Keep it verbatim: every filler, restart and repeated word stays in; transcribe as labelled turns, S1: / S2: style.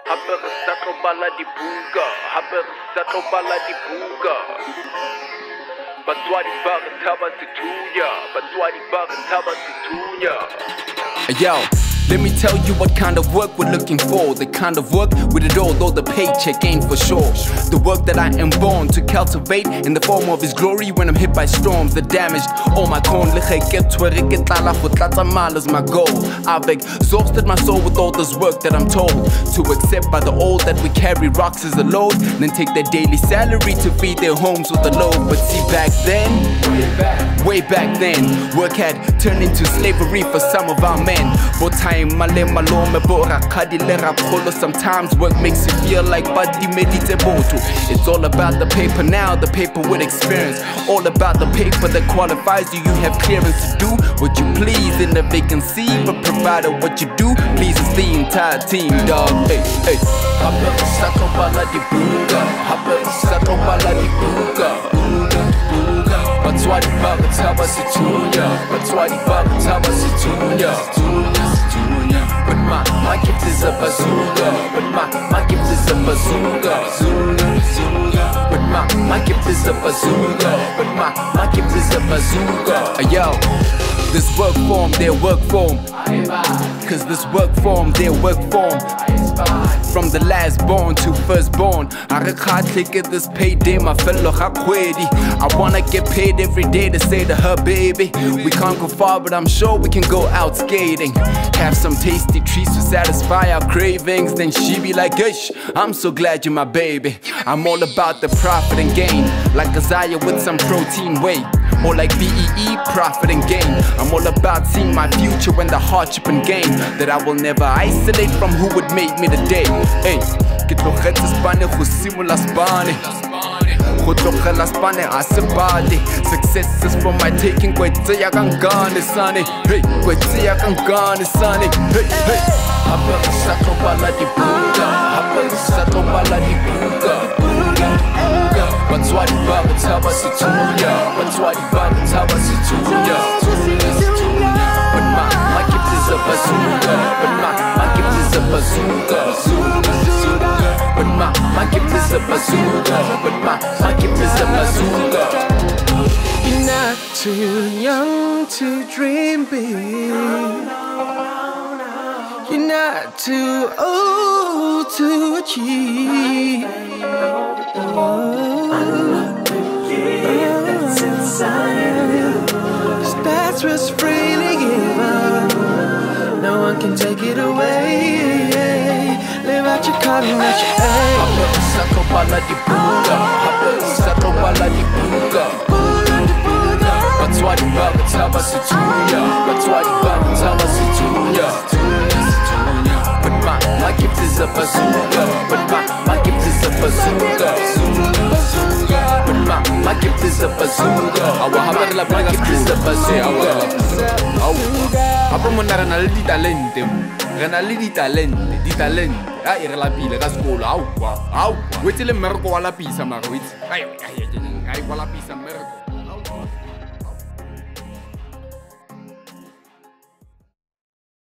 S1: hape re sa tlo bala dibuka, hape re sa tlo bala dibuka. Batswadi ba re tshaba sethunya, batswadi ba re tshaba sethunya.
S2: Yo, let me tell you what kind of work we're looking for. The kind of work with it all, though the paycheck ain't for sure. The work that I am born to cultivate in the form of His glory. When I'm hit by storms that damaged all my corn, is my goal. I've exhausted my soul with all this work that I'm told to accept by the old that we carry rocks as a load, then take their daily salary to feed their homes with a load. But see, back then, way back, way back then, work had turned into slavery for some of our men. For time, sometimes work makes you feel like it's all about the paper now, the paper with experience. All about the paper that qualifies you. You have clearance to do what you please in the vacancy, but provided what you do pleases the entire team, dog. Hey, hey. Batswadi ba re tshaba sethunya, batswadi ba re tshaba sethunya. But my, my gift is a bazooka, but my, my gift is a bazooka. But my, my gift is a bazooka, but my, my gift is a bazooka. Yo, this work form, their work form. Cause this work form, their work form. From the last born to first born, I get this payday, my fellow I wanna get paid every day to say to her, baby, we can't go far, but I'm sure we can go out skating. Have some tasty treats to satisfy our cravings. Then she be like, ish, I'm so glad you're my baby. I'm all about the profit and gain, like Isaiah with some protein whey. Or like B E E, profit and gain. I'm all about seeing my future when the hardship and gain that I will never isolate from who would make me today. Hey, ke tlogetse Spane go simolola Spane, go tlogela Spane a se bale. Success is for my taking, kwetse ya ka ngane sane. Hey, kwetse ya ka ngane sane. Hey, hey. Hape re sa tlo bala dibuka, hape re sa tlo bala dibuka. Batswadi ba re tshaba sethunya, batswadi ba re tshaba sethunya. But my, my gift is a bazooka, but my, my gift is a bazooka. But my, my gift is a bazooka, but my, my gift is a bazooka.
S3: You're not too young to dream big, you're not too old to achieve. That's inside you. Cause that's what's freely given. No one can take it away. Live out your calling, out your aim.
S2: Hape re sa tlo bala dibuka, hape re sa tlo bala dibuka. Batswadi ba re tshaba sethunya, batswadi ba re tshaba sethunya. But my, my gift is a bazooka, but my, my gift is a bazooka. But my, my gift is a bazooka. Awa hape re la my gift is a bazooka. Hape monna re na le ditalente, re na le ditalente, ditalente. Ai re lapile ka sekolo, au kwa, au. Wetse le mmereko wa lapisa mara wetse. Ai ai ai ai wa lapisa mmereko.